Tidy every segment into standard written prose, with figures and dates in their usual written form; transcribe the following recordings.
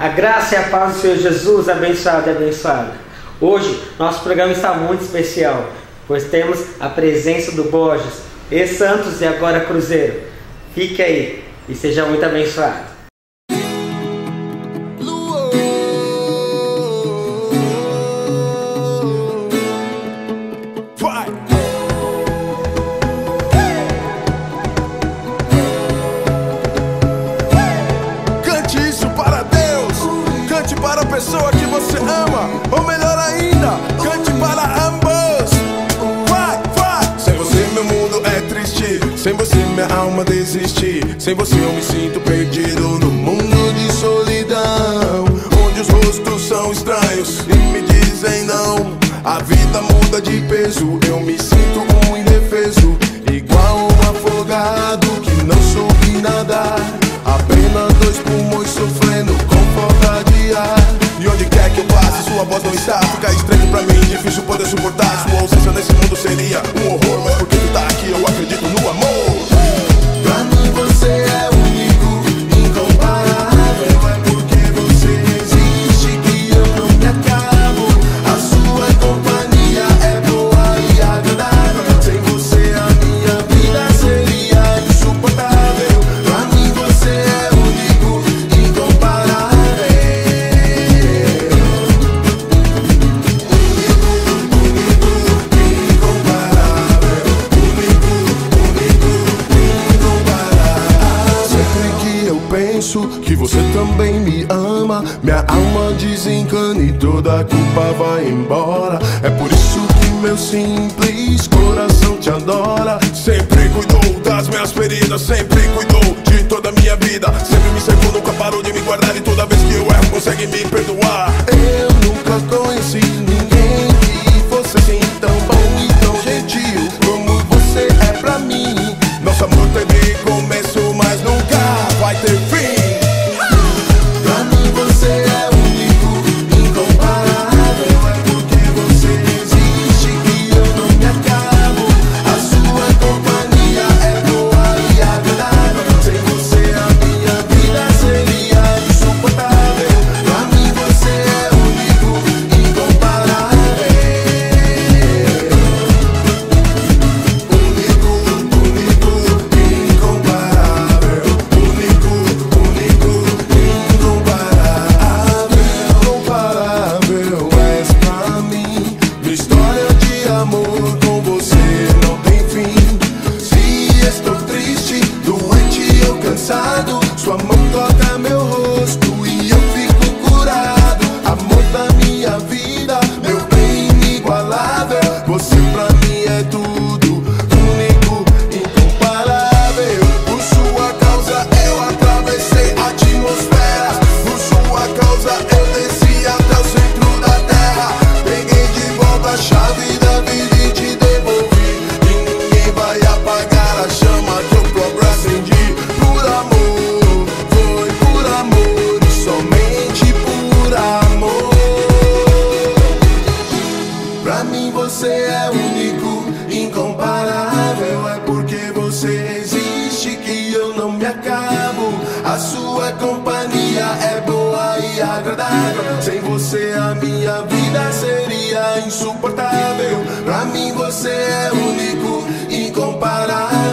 A graça e a paz do Senhor Jesus, abençoado e abençoada. Hoje, nosso programa está muito especial, pois temos a presença do Borges, ex-Santos e agora Cruzeiro. Fique aí e seja muito abençoado. Para a pessoa que você ama, ou melhor ainda, cante para ambos. Vai, vai! Sem você meu mundo é triste, sem você minha alma desiste, sem você eu me sinto perdido no mundo de solidão, onde os rostos são estranhos e me dizem não. A vida muda de peso, eu me sinto um indefeso, igual um afogado que não soube nadar, apenas dois pulmões sofrendo com falta de ar. E onde quer que eu passe, sua voz não está. Fica estranho pra mim, difícil poder suportar. Sua ausência nesse mundo seria um horror, mas porque tu tá aqui eu acredito no amor. Pra mim você é único, incomparável. É porque você existe que eu não me acabo. A sua companhia é boa e agradável. Sem você a minha vida seria insuportável. Pra mim você é único, incomparável. Que você também me ama, minha alma desencana e toda a culpa vai embora. É por isso que meu simples coração te adora. Sempre cuidou das minhas feridas, sempre cuidou de toda a minha vida. Sempre me cercou, nunca parou de me guardar, e toda vez que eu erro consegue me perdoar. Eu nunca conheci ninguém que fosse assim tão bom e tão gentil como você é pra mim. Nosso amor teve começo, mas nunca vai ter fim. Sua mão toca meu rosto e eu fico curado. Amor da minha vida, meu bem inigualável. Você pra mim é tudo, único, incomparável. Por sua causa eu atravessei atmosferas. Por sua causa eu desci até o centro da terra. Peguei de volta a chave da vida e te devolvi. E ninguém vai apagar a chama que eu próprio acendi. Por amor, você é único, incomparável. É porque você existe que eu não me acabo. A sua companhia é boa e agradável. Sem você a minha vida seria insuportável. Pra mim você é único, incomparável.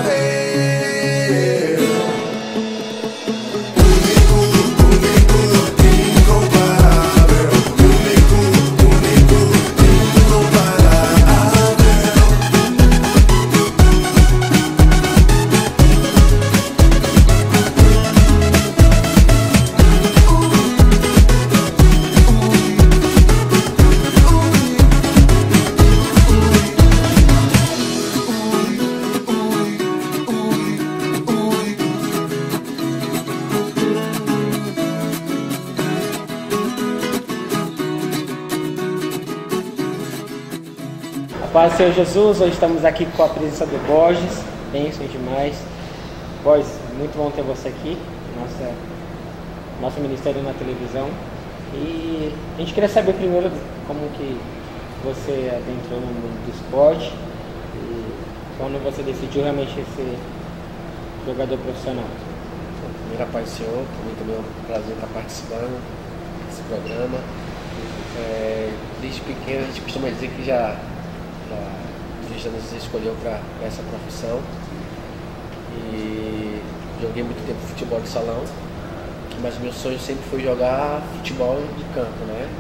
Paz do Senhor Jesus, hoje estamos aqui com a presença do Borges, bênção demais. Borges, muito bom ter você aqui, nosso ministério na televisão. E a gente queria saber primeiro como que você adentrou no mundo do esporte e quando você decidiu realmente ser jogador profissional. Primeira paz do Senhor, também é um prazer estar participando. programa. Desde pequeno a gente costuma dizer que Deus já nos escolheu para essa profissão. E joguei muito tempo futebol de salão, mas meu sonho sempre foi jogar futebol de campo, né?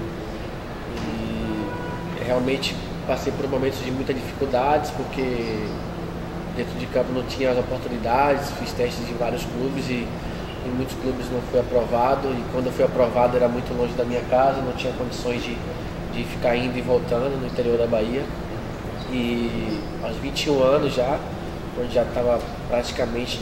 E realmente passei por momentos de muita dificuldades, porque dentro de campo não tinha as oportunidades, fiz testes em vários clubes e em muitos clubes não fui aprovado, e quando eu fui aprovado era muito longe da minha casa, não tinha condições de ficar indo e voltando no interior da Bahia. E aos 21 anos já, quando já estava praticamente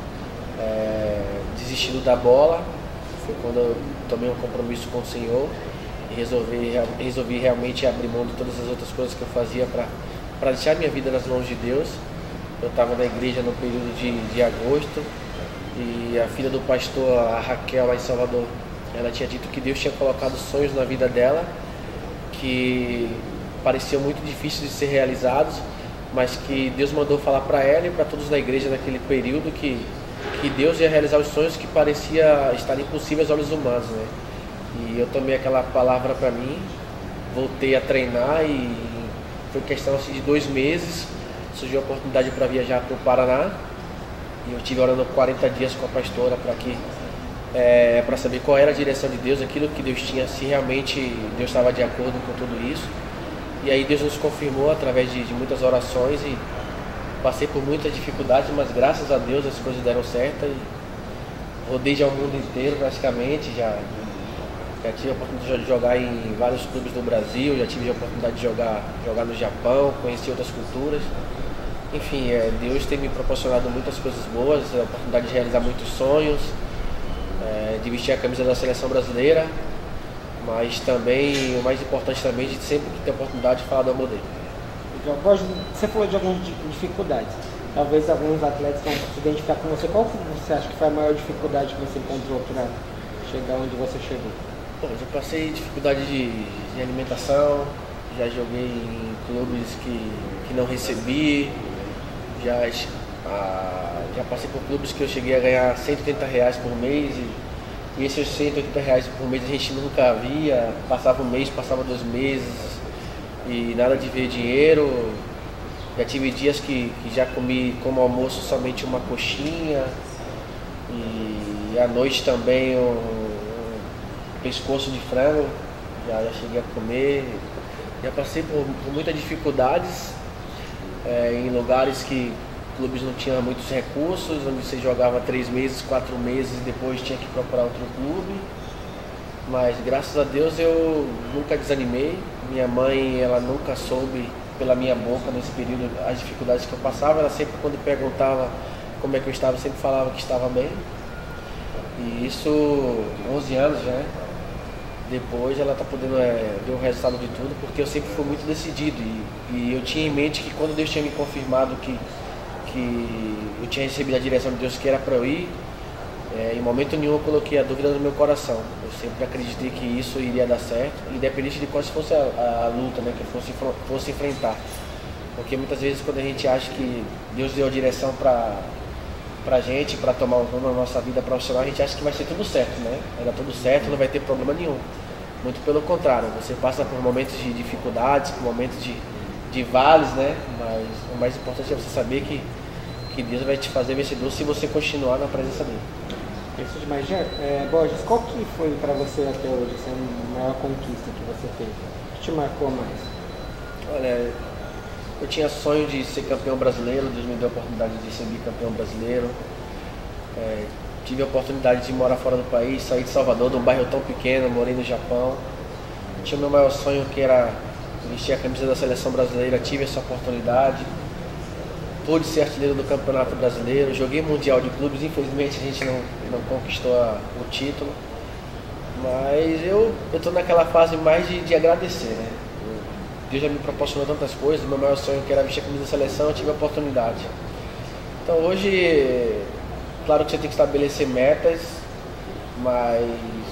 desistindo da bola, foi quando eu tomei um compromisso com o Senhor e resolvi realmente abrir mão de todas as outras coisas que eu fazia para deixar minha vida nas mãos de Deus. Eu estava na igreja no período de agosto, e a filha do pastor, a Raquel, lá em Salvador, ela tinha dito que Deus tinha colocado sonhos na vida dela que pareciam muito difíceis de ser realizados, mas que Deus mandou falar para ela e para todos na igreja naquele período que Deus ia realizar os sonhos que parecia estar impossíveis aos olhos humanos, né? E eu tomei aquela palavra para mim, voltei a treinar e foi questão assim, de 2 meses, surgiu a oportunidade para viajar para o Paraná. E eu estive orando 40 dias com a pastora para saber qual era a direção de Deus, aquilo que Deus tinha, se realmente Deus estava de acordo com tudo isso. E aí Deus nos confirmou através de muitas orações, e passei por muitas dificuldades, mas graças a Deus as coisas deram certo e rodei já o mundo inteiro praticamente, já tive a oportunidade de jogar em vários clubes do Brasil, já tive a oportunidade de jogar no Japão, conheci outras culturas. Enfim, Deus tem me proporcionado muitas coisas boas, a oportunidade de realizar muitos sonhos, de vestir a camisa da seleção brasileira, mas também, o mais importante também, de sempre que ter a oportunidade de falar do amor dele. Você falou de algumas dificuldades, talvez alguns atletas vão se identificar com você. Qual você acha que foi a maior dificuldade que você encontrou para chegar onde você chegou? Bom, já passei dificuldade de alimentação, já joguei em clubes que não recebi, já passei por clubes que eu cheguei a ganhar R$180 por mês, e esses R$180 por mês a gente nunca via, passava um mês, passava 2 meses e nada de ver dinheiro. Já tive dias que já comi como almoço somente uma coxinha, e à noite também um pescoço de frango, já cheguei a comer. Já passei por muitas dificuldades em lugares que clubes não tinham muitos recursos, onde você jogava 3 meses, 4 meses e depois tinha que procurar outro clube. Mas graças a Deus eu nunca desanimei. Minha mãe, ela nunca soube pela minha boca nesse período as dificuldades que eu passava. Ela sempre, quando perguntava como é que eu estava, sempre falava que estava bem. E isso, 11 anos já, depois ela está podendo ver o resultado de tudo, porque eu sempre fui muito decidido e eu tinha em mente que quando Deus tinha me confirmado que eu tinha recebido a direção de Deus que era para eu ir, em momento nenhum eu coloquei a dúvida no meu coração. Eu sempre acreditei que isso iria dar certo, independente de qual fosse a luta, né, que eu fosse enfrentar. Porque muitas vezes quando a gente acha que Deus deu a direção pra gente, para tomar o rumo na nossa vida profissional, a gente acha que vai ser tudo certo, né? Vai dar tudo certo, não vai ter problema nenhum. Muito pelo contrário, você passa por momentos de dificuldades, por momentos de vales, né? Mas o mais importante é você saber que Deus vai te fazer vencedor se você continuar na presença dele. Isso demais. Borges, qual que foi para você até hoje a maior conquista que você teve? O que te marcou mais? Olha, eu tinha sonho de ser campeão brasileiro, Deus me deu a oportunidade de ser bicampeão brasileiro. Tive a oportunidade de morar fora do país, sair de Salvador, de um bairro tão pequeno, morei no Japão. Tinha o meu maior sonho, que era vestir a camisa da seleção brasileira, tive essa oportunidade. Pude ser artilheiro do Campeonato Brasileiro, joguei Mundial de Clubes, infelizmente a gente não conquistou o título. Mas eu estou naquela fase mais de agradecer, né? Deus já me proporcionou tantas coisas, meu maior sonho que era vestir a camisa da seleção, eu tive a oportunidade. Então hoje, claro que você tem que estabelecer metas, mas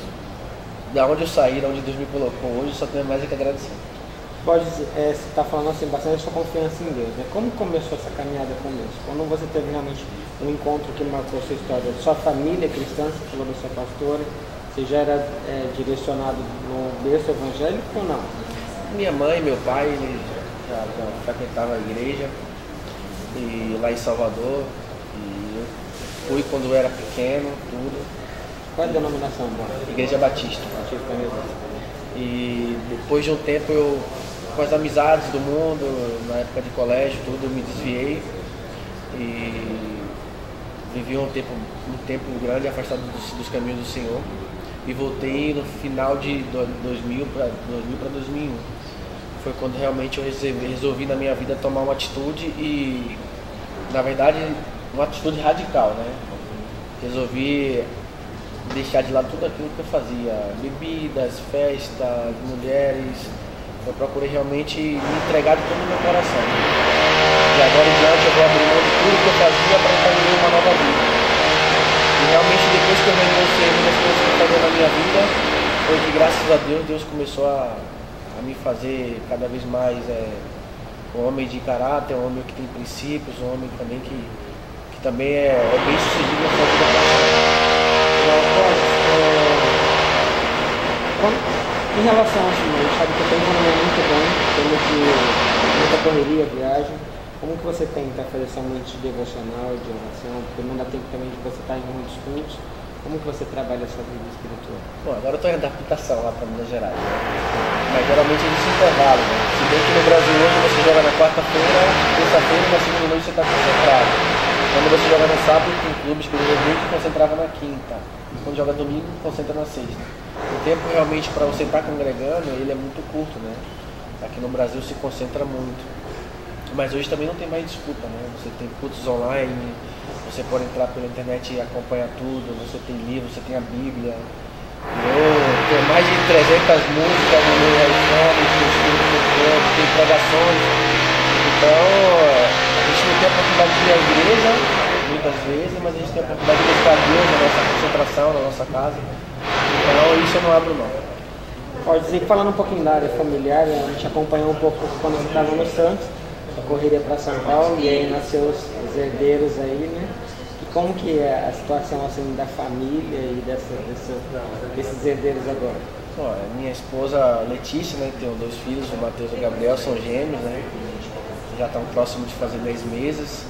da onde eu saí, da onde Deus me colocou hoje, eu só tenho mais que agradecer. Você está falando assim, bastante da sua confiança em Deus, né? Como começou essa caminhada com Deus? Quando você teve realmente um encontro que marcou a sua história? Sua família cristã, você falou da sua pastora, Você já era direcionado no berço evangélico ou não? Minha mãe e meu pai, eles já frequentavam a igreja e lá em Salvador. E eu fui quando eu era pequeno, tudo. Qual é a denominação, mano? Igreja Batista. Batista mesmo. E depois de um tempo eu, com as amizades do mundo, na época de colégio, tudo, eu me desviei e vivi um tempo grande afastado dos caminhos do Senhor e voltei no final de 2000 para 2001. Foi quando realmente eu resolvi na minha vida tomar uma atitude e, na verdade, uma atitude radical, né? Resolvi deixar de lado tudo aquilo que eu fazia, bebidas, festas, mulheres. Eu procurei realmente me entregar de todo o meu coração. E agora em diante eu vou abrir mão de tudo que eu fazia para estabelecer uma nova vida. E realmente depois que eu renunciei muitas coisas que eu fazia na minha vida, foi que graças a Deus começou a me fazer cada vez mais um homem de caráter, um homem que tem princípios, um homem também que também é bem sucedido na sua vida. Em relação a isso, a gente sabe que tem um momento muito bom, temos muita correria, viagem. Como que você tenta fazer essa mente devocional, de oração? Porque não dá tempo também de você estar em muitos cultos. Como que você trabalha a sua vida espiritual? Bom, agora eu estou em adaptação lá para Minas Gerais, né? Mas geralmente existe intervalo, né? Se bem que no Brasil hoje você joga na quarta-feira, terça-feira e na segunda noite você está concentrado. Quando você joga no sábado, tem clubes que eu concentrava na quinta. Quando joga domingo, concentra na sexta. O tempo realmente para você estar congregando, ele é muito curto, né? Aqui no Brasil se concentra muito. Mas hoje também não tem mais desculpa, né? Você tem cultos online, você pode entrar pela internet e acompanhar tudo, você tem livro, você tem a Bíblia. Eu tenho mais de 300 músicas no meu iPhone, tem pregações. Então, a gente não tem a oportunidade de ir à igreja, muitas vezes, mas a gente tem a oportunidade de buscar Deus na nossa concentração, na nossa casa. Então, isso eu não abro mão. Pode dizer que falando um pouquinho da área familiar, a gente acompanhou um pouco quando você estava no Santos, a correria para São Paulo, e aí nasceu os herdeiros aí, né? E como que é a situação assim da família e desses herdeiros agora? Bom, minha esposa Letícia, né, tem 2 filhos, o Matheus e o Gabriel, são gêmeos, né? Já estão próximos de fazer 10 meses.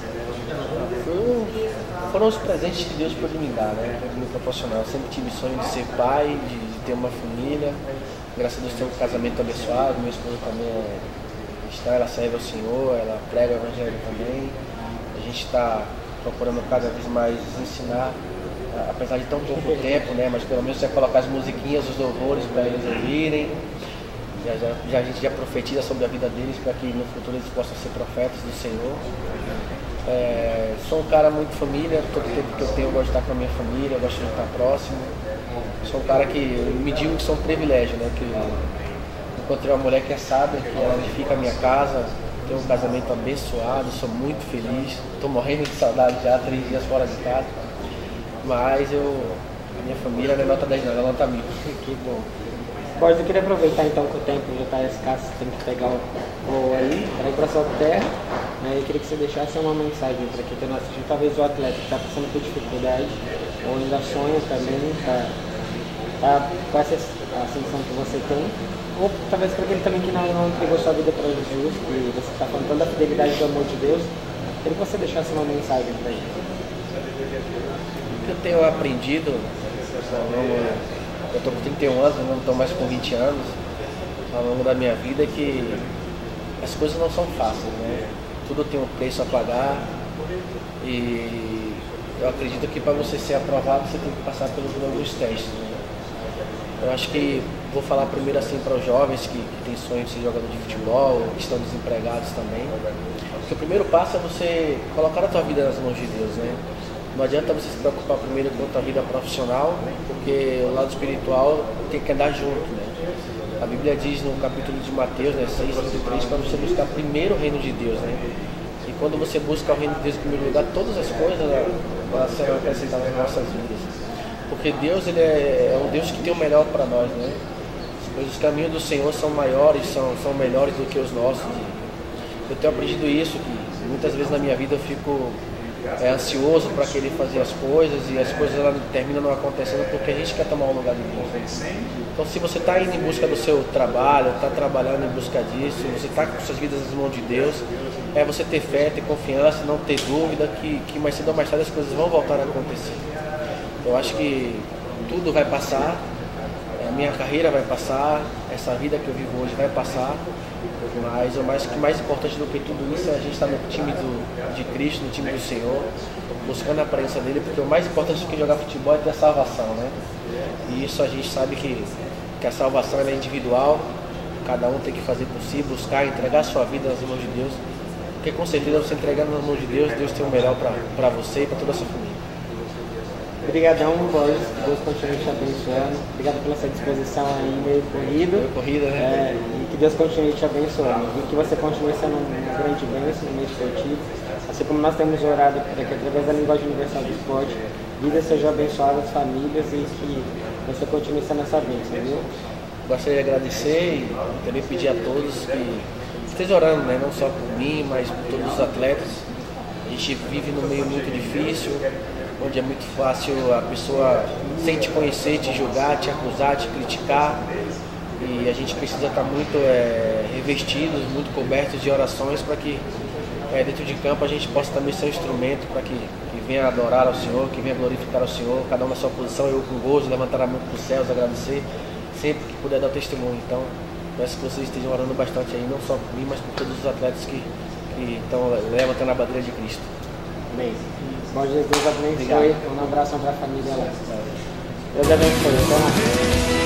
Foram os presentes que Deus pôde me dar, né? Me proporcionar. Eu sempre tive sonho de ser pai, de ter uma família. Graças a Deus tenho um casamento abençoado, minha esposa também é cristã, ela serve ao Senhor, ela prega o Evangelho também. A gente está procurando cada vez mais ensinar, apesar de tão pouco tempo, né? Mas pelo menos já colocar as musiquinhas, os louvores para eles ouvirem. A gente já profetiza sobre a vida deles para que no futuro eles possam ser profetas do Senhor. Sou um cara muito família, todo tempo que eu tenho eu gosto de estar com a minha família, eu gosto de estar próximo. Sou um cara que me digo que sou um privilégio, né? Que encontrei uma mulher que é sábia, que ela edifica a minha casa, tenho um casamento abençoado, sou muito feliz, estou morrendo de saudade já, 3 dias fora de casa. Mas a minha família não é nota 10 não, ela é nota 1000. Que bom. Borges, eu queria aproveitar então que o tempo já está escasso, você tem que pegar o voo aí, para ir para a sua terra, né? Eu queria que você deixasse uma mensagem para quem está nos assistindo, talvez o atleta que está passando por dificuldade, ou ainda sonha também, tá com essa ascensão que você tem, ou talvez para aquele também que não entregou sua vida para Jesus, que você está falando toda a fidelidade do amor de Deus, eu queria que você deixasse uma mensagem para ele. O que eu tenho aprendido, eu estou com 31 anos, não estou mais com 20 anos, ao longo da minha vida, é que as coisas não são fáceis, né? Tudo tem um preço a pagar e eu acredito que para você ser aprovado você tem que passar pelos alguns testes, né? Eu acho que vou falar primeiro assim para os jovens que têm sonho de ser jogador de futebol, que estão desempregados também. Porque o primeiro passo é você colocar a tua vida nas mãos de Deus, né? Não adianta você se preocupar primeiro com a tua vida profissional, porque o lado espiritual tem que andar junto, né? A Bíblia diz no capítulo de Mateus, né, 6:33, para você buscar primeiro o reino de Deus, né? E quando você busca o reino de Deus em primeiro lugar, todas as coisas elas serão acrescentadas nas nossas vidas. Porque Deus, ele é um Deus que tem o melhor para nós, né? Os caminhos do Senhor são maiores, são melhores do que os nossos. Eu tenho aprendido isso, que muitas vezes na minha vida eu fico ansioso para querer fazer as coisas e as coisas lá terminam não acontecendo porque a gente quer tomar o lugar de Deus. Então, se você está indo em busca do seu trabalho, está trabalhando em busca disso, você está com suas vidas nas mãos de Deus, é você ter fé, ter confiança, não ter dúvida que mais cedo ou mais tarde as coisas vão voltar a acontecer. Eu acho que tudo vai passar, a minha carreira vai passar, essa vida que eu vivo hoje vai passar, mas o mais importante do que tudo isso é a gente estar no time de Cristo, no time do Senhor, buscando a presença dele, porque o mais importante do que jogar futebol é ter a salvação, né? E isso a gente sabe que a salvação é individual, cada um tem que fazer por si, buscar, entregar a sua vida nas mãos de Deus, porque com certeza você entregando nas mãos de Deus, Deus tem o melhor para você e para toda a sua família. Obrigadão, Borges, que Deus continue te abençoando. Obrigado pela sua disposição aí, meio corrida. Meio corrida, né? E que Deus continue te abençoando. E que você continue sendo um grande bênção no meio esportivo. Assim como nós temos orado para que, através da linguagem universal do esporte, vidas sejam abençoadas, famílias, e que você continue sendo essa bênção, viu? Gostaria de agradecer e também pedir a todos que estejam orando, né? Não só por mim, mas por todos os atletas. A gente vive num meio muito difícil, onde é muito fácil a pessoa, sem te conhecer, te julgar, te acusar, te criticar. E a gente precisa estar muito revestidos, muito cobertos de orações para que dentro de campo a gente possa também ser um instrumento para que venha adorar ao Senhor, que venha glorificar ao Senhor, cada um na sua posição, eu com gozo, levantar a mão para os céus, agradecer, sempre que puder dar testemunho. Então, peço que vocês estejam orando bastante aí, não só por mim, mas por todos os atletas que estão levantando a bandeira de Cristo. Amém. Bom Jesus, Deus abençoe. Um abraço para a família lá. Deus abençoe. Até mais.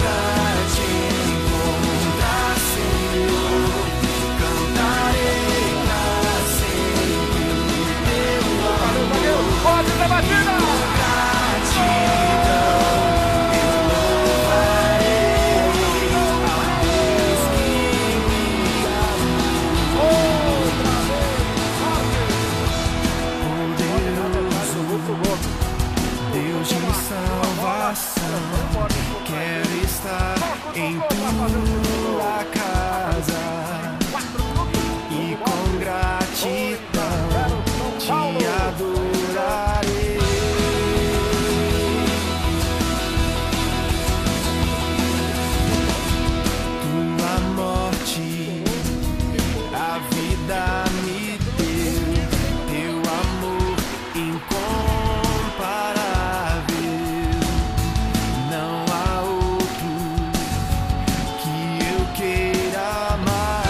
Deus de salvação, quero estar em tua casa e com gratidão te adorarei. Tua morte, a vida me deu, teu amor incomparável. Não há outro que eu queira mais,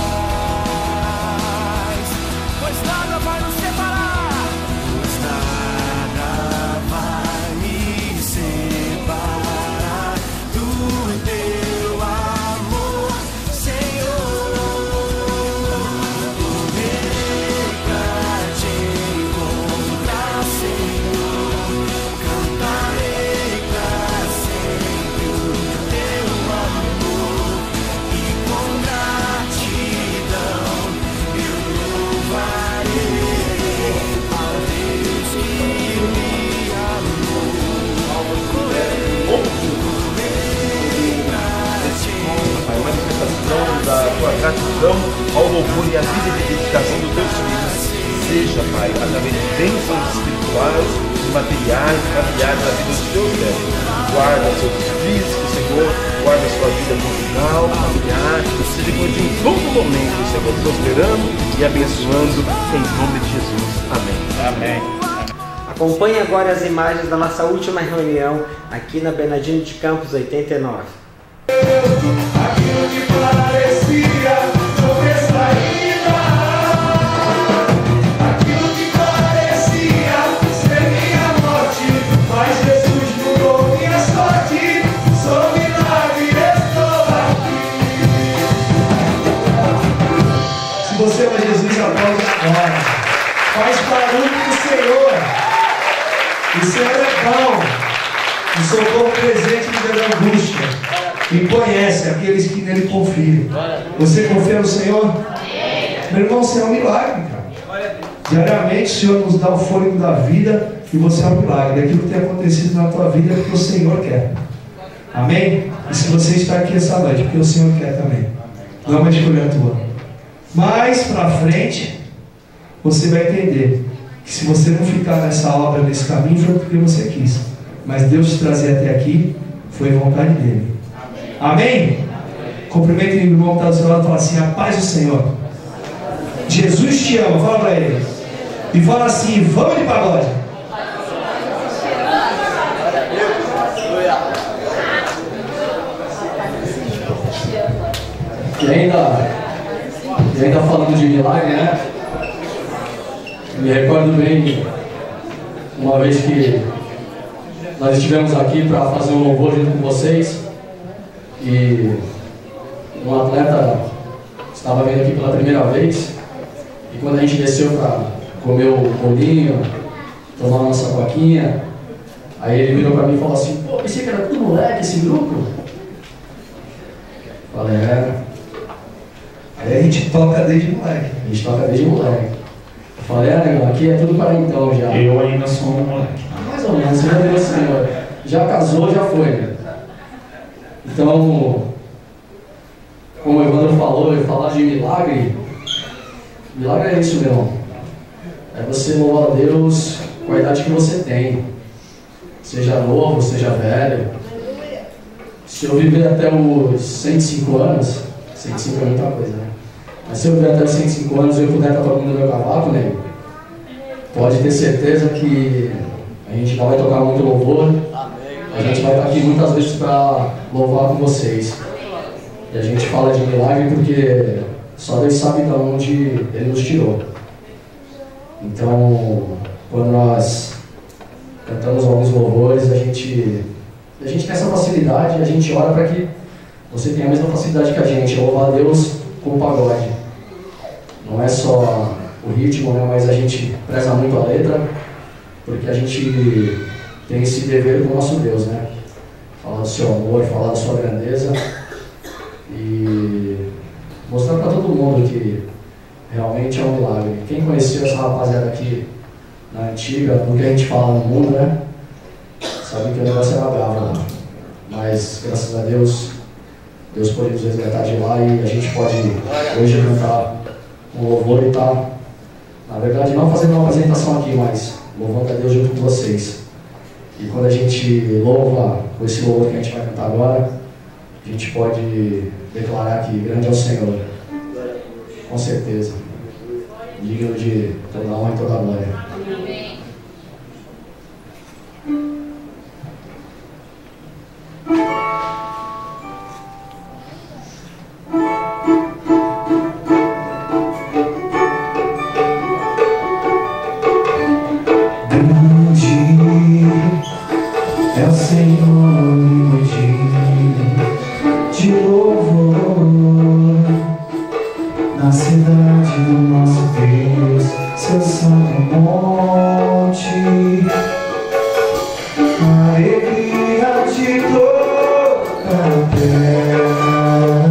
pois nada vai nos separar, pois nada vai me separar do teu amor, Senhor. Correrei pra te encontrar, Senhor, cantarei pra sempre o teu amor e com gratidão eu louvarei ao Deus que me amou. A manifestação da tua gratidão ao louvor e à vida de dedicação dos teus filhos seja, Pai, através de bênçãos espirituais e materiais e familiares na vida dos teus servos. Guarda seu físico, Senhor, guarda sua vida conjugal, familiar, seja com em todo momento, Senhor, prosperando e abençoando em nome de Jesus. Amém. Amém. Acompanhe agora as imagens da nossa última reunião aqui na Bernardino de Campos 89. Aquilo que parecia sobressaída, aquilo que parecia ser minha morte, mas Jesus mudou minha sorte, sou milagre, estou aqui. Se você ama Jesus, aplaude agora. Faz barulho pro Senhor. O Senhor é bom, o socorro presente no dia da angústia. Quem conhece aqueles que nele confiam. Você confia no Senhor? Meu irmão, você é um milagre, cara. Diariamente o Senhor nos dá o fôlego da vida e você é um milagre. Aquilo que tem acontecido na tua vida é porque o Senhor quer. Amém? E se você está aqui essa noite, porque o Senhor quer também. Não é uma escolha tua. Mais pra frente, você vai entender que se você não ficar nessa obra, nesse caminho, foi porque você quis. Mas Deus te trazer até aqui foi vontade dele. Amém? Cumprimento o irmão que está do seu lado e fala assim: a paz do Senhor. Jesus te ama, fala para ele. E fala assim: vamos de pagode. E ainda falando de milagre, né? Me recordo bem uma vez que nós estivemos aqui para fazer um louvor junto com vocês e um atleta estava vindo aqui pela primeira vez e quando a gente desceu para comer o bolinho, tomar a nossa coquinha, aí ele virou para mim e falou assim: pô, pensei que era tudo moleque esse grupo. Falei: Aí a gente toca desde moleque. A gente toca desde moleque. Eu falei: negão, aqui é tudo quarentão já. Eu ainda sou um moleque. Mais ou menos, já deu senhor. Já casou, já foi. Né? Então, como o Evandro falou, eu falar de milagre. Milagre é isso, meu irmão. É você louvar a Deus com a idade que você tem. Seja novo, seja velho. Se eu viver até os 105 anos, 105 é muita coisa, né? Mas se eu viver até os 105 anos e eu puder estar tocando meu cavaco, né? Pode ter certeza que a gente não vai tocar muito louvor. A gente vai estar aqui muitas vezes para louvar com vocês. E a gente fala de milagre porque só Deus sabe de onde Ele nos tirou. Então, quando nós cantamos alguns louvores, a gente tem essa facilidade, a gente ora para que você tenha a mesma facilidade que a gente, louvar a Deus com o pagode. Não é só o ritmo, né, mas a gente preza muito a letra, porque a gente tem esse dever com o nosso Deus, né? Falar do seu amor, falar da sua grandeza e mostrar para todo mundo que realmente é um milagre. Quem conheceu essa rapaziada aqui na antiga, no que a gente fala no mundo, né? Sabe que o negócio era bravo, né? Mas graças a Deus, Deus pode nos resgatar de lá e a gente pode hoje cantar um louvor e tá, na verdade, não fazendo uma apresentação aqui, mas louvando a Deus junto com vocês. E quando a gente louva com esse louvor que a gente vai cantar agora, a gente pode declarar que grande é o Senhor. Com certeza. Digno de toda a honra e toda a glória. É o Senhor de louvor na cidade do nosso Deus, seu santo monte, a alegria de toda a terra.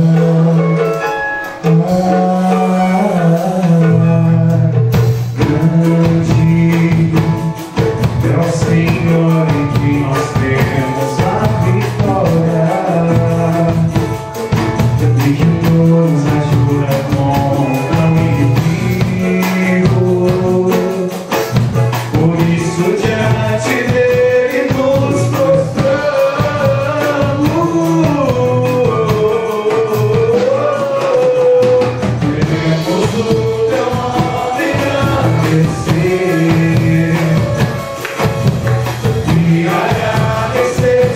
Grande é o Senhor em que nós temos a vitória, e que nos ajuda contra o inimigo. Por isso diante dele nos prostramos, queremos o teu nome engrandecer. E agradecer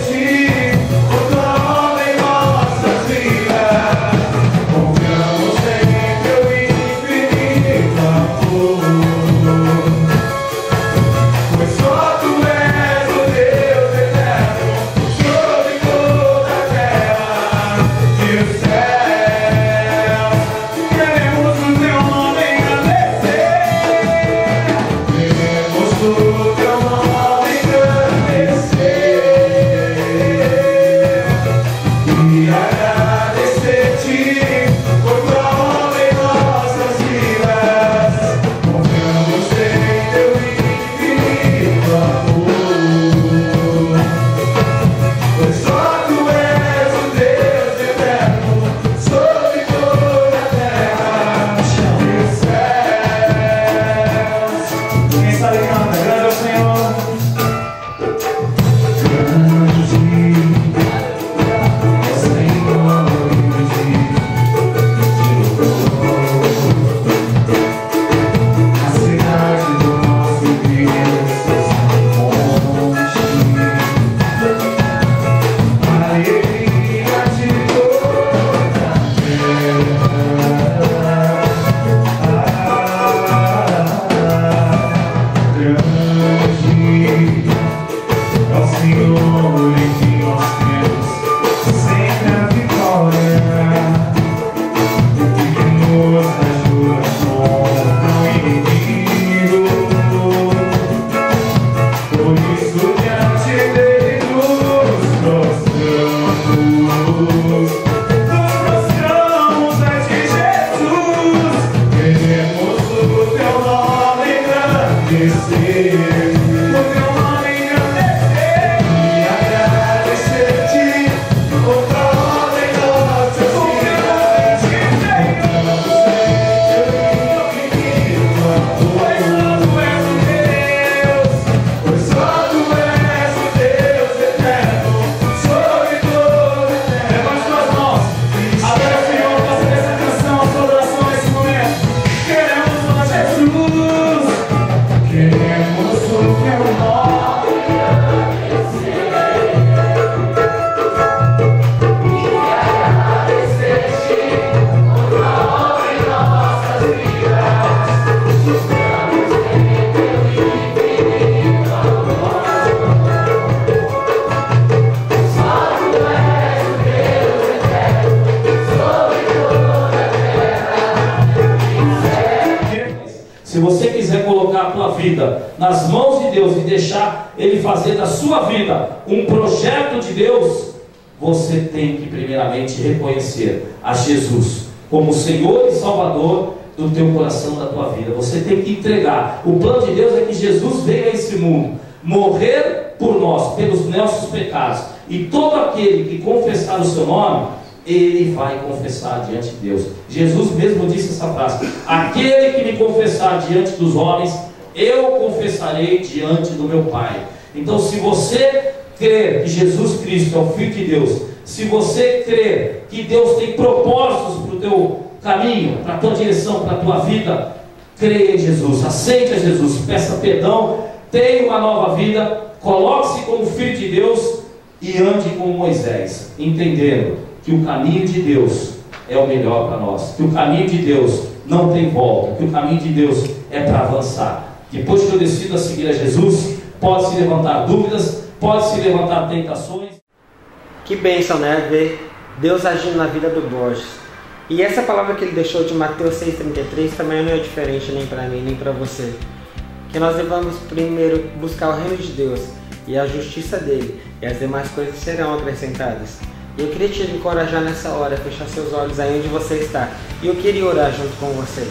deixar Ele fazer da sua vida um projeto de Deus, você tem que primeiramente reconhecer a Jesus como Senhor e Salvador do teu coração, da tua vida. Você tem que entregar. O plano de Deus é que Jesus venha a esse mundo, morrer por nós, pelos nossos pecados, e todo aquele que confessar o seu nome, ele vai confessar diante de Deus. Jesus mesmo disse essa frase: aquele que me confessar diante dos homens, eu confessarei diante do meu Pai. Então, se você crer que Jesus Cristo é o Filho de Deus, se você crer que Deus tem propósitos para o teu caminho, para a tua direção, para a tua vida, creia em Jesus, aceite a Jesus, peça perdão, tenha uma nova vida, coloque-se como filho de Deus e ande como Moisés, entendendo que o caminho de Deus é o melhor para nós, que o caminho de Deus não tem volta, que o caminho de Deus é para avançar. Depois que eu decido a seguir a Jesus, pode se levantar dúvidas, pode se levantar tentações. Que bênção, né? Ver Deus agindo na vida do Borges. E essa palavra que ele deixou de Mateus 6,33 também não é diferente nem para mim, nem para você. Que nós devamos primeiro buscar o reino de Deus e a justiça dele, e as demais coisas serão acrescentadas. E eu queria te encorajar nessa hora, fechar seus olhos aí onde você está. E eu queria orar junto com você.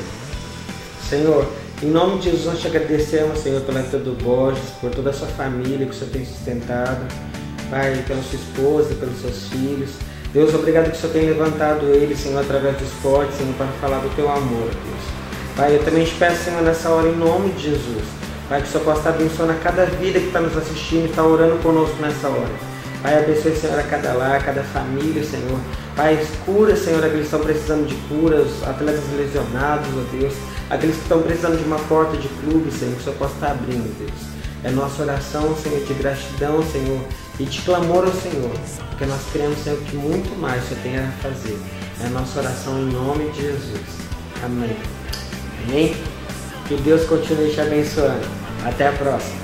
Senhor, em nome de Jesus, nós te agradecemos, Senhor, pela vida do Borges, por toda a sua família que o Senhor tem sustentado. Pai, pela sua esposa, pelos seus filhos. Deus, obrigado que o Senhor tem levantado ele, Senhor, através do esporte, Senhor, para falar do teu amor, Deus. Pai, eu também te peço, Senhor, nessa hora, em nome de Jesus. Pai, que o Senhor possa estar abençoando a cada vida que está nos assistindo e está orando conosco nessa hora. Pai, abençoe, Senhor, a cada lar, a cada família, Senhor. Pai, cura, Senhor, aqueles que estão precisando de cura, os atletas lesionados, ó Deus. Aqueles que estão precisando de uma porta de clube, Senhor, que o Senhor possa estar abrindo, Deus. É nossa oração, Senhor, de gratidão, Senhor, e de clamor ao Senhor, porque nós cremos, Senhor, que muito mais o Senhor tem a fazer. É a nossa oração em nome de Jesus. Amém. Amém? Que Deus continue te abençoando. Até a próxima.